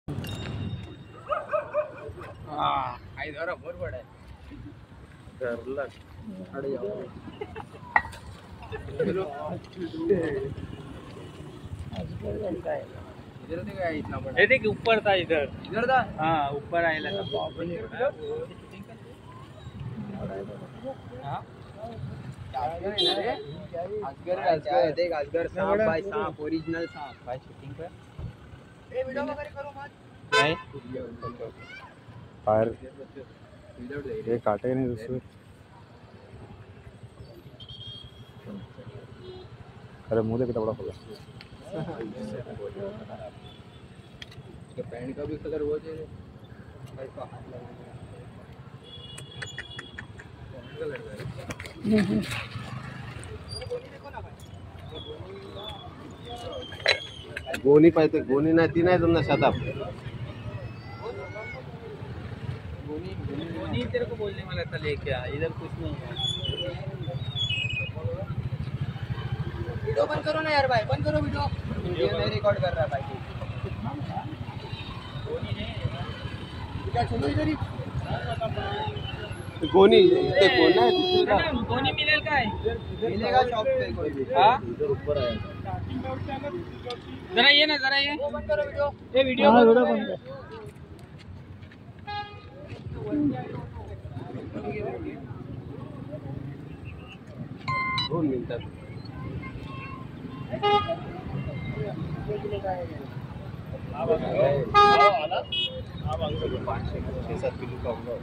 हाँ आई धरा बहुत बड़ा है कर लग अड़ जाओ चलो इधर देखा इतना बड़ा ये देख ऊपर था इधर था हाँ ऊपर आएला था हाँ अजगर देख अजगर सांप भाई सांप ओरिजिनल सांप भाई शूटिंग पे ए वीडियो वगैरह करो मत नहीं फायर ये काटे नहीं दूसरे। अरे मुंह कितना बड़ा खोला इसके पैंट का भी कलर वो चाहिए भाई का गोनी पाहिजे गोनी नाही ती नाही जमणार शताब गोनी तेरे को बोलने वाला था लेके आ इधर कुछ नहीं है वीडियो बंद करो ना यार भाई बंद करो वीडियो नहीं रिकॉर्ड कर रहा है भाई गोनी नहीं क्या चलो इधर ही गोनी इथे कोण नाही गोनी मिलेल काय मिलेगा शॉप पे कोई भी हां इधर ऊपर आहे जरा ये ना जरा ये बंद करो वीडियो ये वीडियो बंद कर 2 मिनिटात अब 5-6-7 किलो का होगा